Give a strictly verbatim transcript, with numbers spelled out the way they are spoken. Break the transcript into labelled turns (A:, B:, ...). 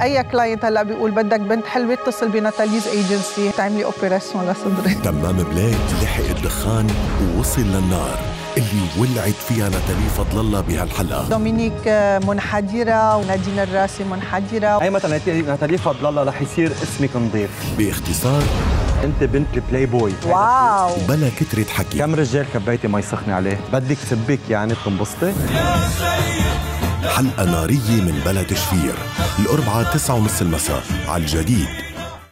A: اي كلاينت هلا بيقول بدك بنت حلوه اتصل بناتاليز ايجنسي تعملي اوبراسيون لصدري.
B: تمام بليك لحق الدخان ووصل للنار اللي ولعت فيها ناتالي فضل الله بهالحلقه.
A: دومينيك منحدره ونادين الراسي منحدره.
C: هي مثلا ناتالي فضل الله رح يصير اسمك نظيف.
B: باختصار
C: انت بنت البلاي بوي.
A: واو
B: بلا كترة حكي.
C: كم رجال كبيتي مي سخنه عليه؟ بدك سبك يعني تنبسطي؟
B: حلقه ناريه من بلا تشفير الأربعاء تسعة ونص المساء على الجديد.